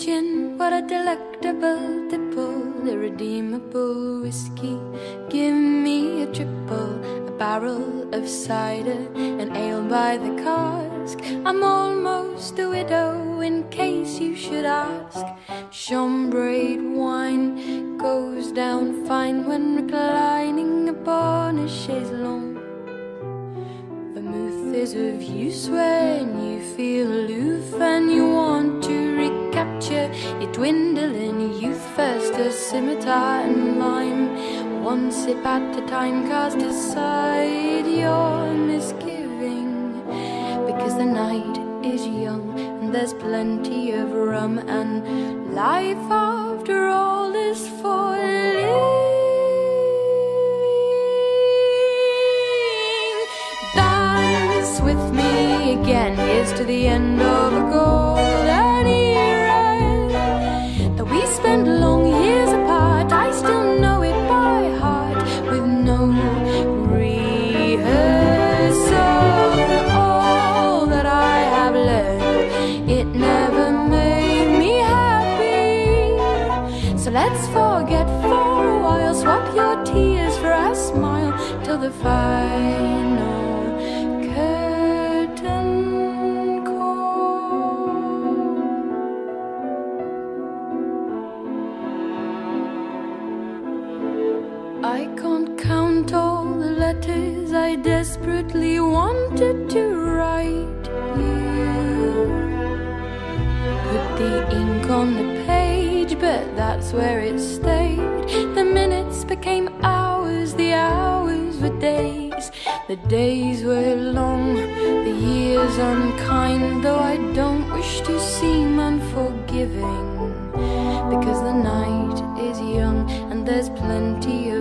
gin, what a delectable tipple, irredeemable whiskey. Give me a triple, a barrel of cider, an ale by the cask. I'm almost a widow, in case you should ask. Chambred wine goes down fine when reclining upon a chaise longue. Vermouth is of use when you feel aloof and you want to recapture your dwindling youth. First a scimitar and lime, one sip at a time, cast aside your misgiving, because the night is young and there's plenty of rum, and life after all is for living. Dance with me again, here's to the end of a golden era that we spent long years apart. I still know it by heart with no rehearsal. All that I have learned, it never made me happy. So let's forget for a while, swap your tears for a smile, till the final curtain call. I can't count all the letters I desperately wanted to write you. Put the ink on the page, but that's where it stayed. The minutes became hours, the hours were days. The days were long, the years unkind, though I don't wish to seem unforgiving, because the night is young and there's plenty of